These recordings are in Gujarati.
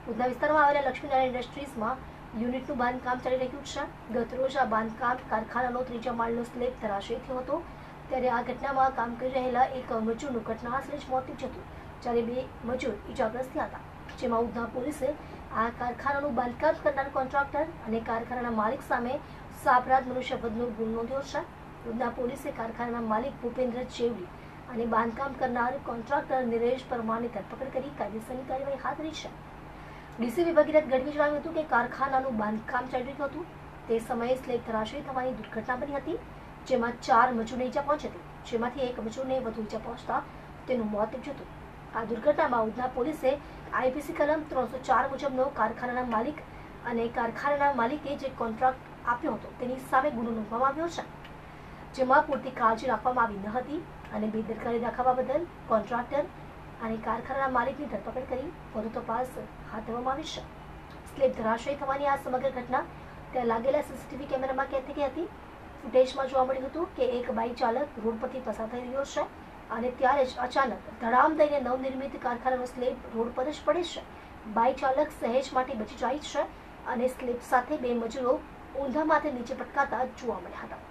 ઉધના વિસ્તારમાં આવેલા લક્ષ્મીનારાયણ ઇન્ડસ્ટ્રીઝમાં યુનિટનું બાંધકામ ચાલી રહ્યું છે. ગતરોજ આ બાંધકામ કારખાનાનો ત્રીજા માળનો સ્લેબ ધરાશયી થયો હતો. ત્યારે આ ઘટનામાં કામ કરી રહેલા એક મજૂરનું ઘટનાસ્થળે જ મોત નીપજ્યું હતું, જ્યારે 2 મજૂર ઇજાગ્રસ્ત થયા હતા. જેમાં ઉધના પોલીસે આ કારખાનાનું બાંધકામ કરનાર કોન્ટ્રાક્ટર અને કારખાનાના માલિક સામે સાપરાધ મનુષ્યવધનો ગુનો નોંધ્યો છે. ઉધના પોલીસે કારખાનાના માલિક ભૂપેન્દ્ર ચેવડી અને બાંધકામ કરનાર કોન્ટ્રાક્ટર નિરેશ પરમારની ધરપકડ કરી કાયદેસરની કાર્યવાહી હાથ ધરી છે. ડીસીપી ભગીરથ ગઢવી જણાવ્યું હતું કે કારખાનાનું બાંધકામ ચાલી રહ્યું હતું. તે સમયે સ્લેબ ધરાશયી થવાની દુર્ઘટના બની હતી, જેમાં 4 મજૂરને ઈજા પહોંચી હતી, જેમાંથી એક મજૂરને વધુ ઈજા પહોંચતા તેનું મોત નીપજ્યું હતું. આ દુર્ઘટનામાં ઉધના પોલીસે આઈપીસી કલમ 304 મુજબનો કારખાનાના માલિક અને કારખાનાના માલિકે જે કોન્ટ્રાક્ટ આપ્યો હતો તેની સામે ગુનો નોંધવામાં આવ્યો છે, જેમાં પૂરતી કાળજી રાખવામાં આવી ન હતી અને બેદરકારી દાખવવા બદલ કોન્ટ્રાક્ટર અને કારખાનાના માલિકની ધરપકડ કરી વધુ તપાસ હાથ ધરવામાં આવી છે. સ્લેબ ધરાશયી થવાની આ સમગ્ર ઘટના ત્યાં લાગેલા સીસીટીવી કેમેરામાં કેદ થઈ ગઈ હતી. ફૂટેજમાં જોવા મળ્યું હતું કે એક બાઇક ચાલક રોડ પરથી પસાર થઈ રહ્યો છે અને ત્યારે જ અચાનક ધડામ દઈને નવનિર્મિત કારખાનાનો સ્લેબ રોડ પર જ પડે છે. બાઇક ચાલક સહેજ માટે બચી જાય છે અને સ્લેબ સાથે 2 મજૂરો ઊંધા માથે નીચે પટકાતા જોવા મળ્યા હતા.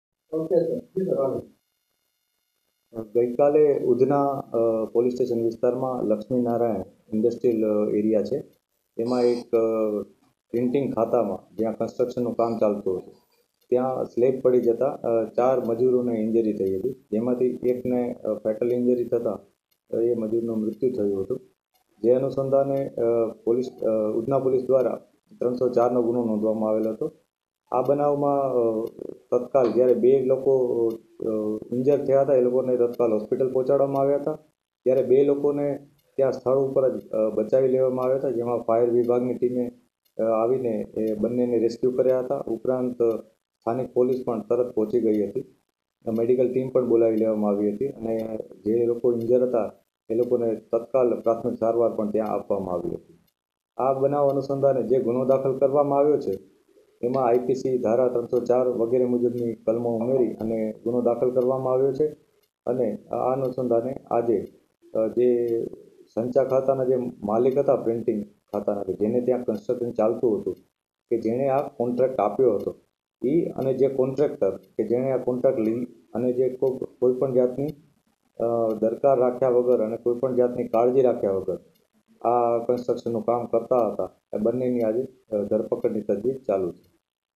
ગઈકાલે ઉધના પોલીસ સ્ટેશન વિસ્તારમાં લક્ષ્મીનારાયણ ઇન્ડસ્ટ્રીયલ એરિયા છે, એમાં એક પ્રિન્ટિંગ ખાતામાં જ્યાં કન્સ્ટ્રક્શનનું કામ ચાલતું હતું ત્યાં સ્લેબ પડી જતાં 4 મજૂરોને ઇન્જરી થઈ હતી, જેમાંથી એકને ફેટલ ઇન્જરી થતાં એ મજૂરનું મૃત્યુ થયું હતું. જે અનુસંધાને ઉધના પોલીસ દ્વારા 304નો ગુનો નોંધવામાં આવેલો હતો. આ બનાવમાં તત્કાલ જ્યારે 2 લોકો ઇન્જર થયા હતા, એ લોકોને તત્કાલ હોસ્પિટલ પહોંચાડવામાં આવ્યા હતા. ત્યારે 2 લોકોને ત્યાં સ્થળ ઉપર જ બચાવી લેવામાં આવ્યા હતા, જેમાં ફાયર વિભાગની ટીમે આવીને એ બંનેને રેસ્ક્યુ કર્યા હતા. ઉપરાંત સ્થાનિક પોલીસ પણ તરત પહોંચી ગઈ હતી. મેડિકલ ટીમ પણ બોલાવી લેવામાં આવી હતી અને જે લોકો ઇન્જર હતા એ લોકોને તત્કાલ પ્રાથમિક સારવાર પણ ત્યાં આપવામાં આવી હતી. આ બનાવ અનુસંધાને જે ગુનો દાખલ કરવામાં આવ્યો છે એમાં આઈપીસી ધારા 304 વગેરે મુજબની કલમો ઉમેરી અને ગુનો દાખલ કરવામાં આવ્યો છે. અને આ અનુસંધાને આજે જે સંચા ખાતાના જે માલિક હતા પ્રિન્ટિંગ ખાતાના, જેને ત્યાં કન્સ્ટ્રક્શન ચાલતું હતું, કે જેણે આ કોન્ટ્રાક્ટ આપ્યો હતો, એ અને જે કોન્ટ્રાક્ટર કે જેણે આ કોન્ટ્રાક્ટ લઈ અને જે કોઈ પણ જાતની દરકાર રાખ્યા વગર અને કોઈ પણ જાતની કાળજી રાખ્યા વગર આ કન્સ્ટ્રક્શનનું કામ કરતા હતા, એ બંનેની આજે ધરપકડની તજવીજ ચાલુ છે.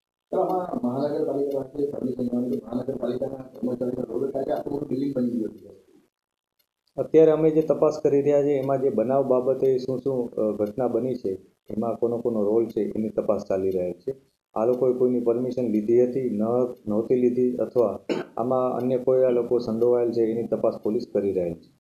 અત્યારે અમે જે તપાસ કરી રહ્યા છીએ એમાં જે બનાવ બાબતે શું ઘટના બની છે, એમાં કોનો રોલ છે એની તપાસ ચાલી રહી છે. આ લોકોએ કોઈની પરમિશન લીધી હતી, નહોતી લીધી, અથવા આમાં અન્ય કોઈ આ લોકો સંડોવાયેલ છે એની તપાસ પોલીસ કરી રહેલ છે.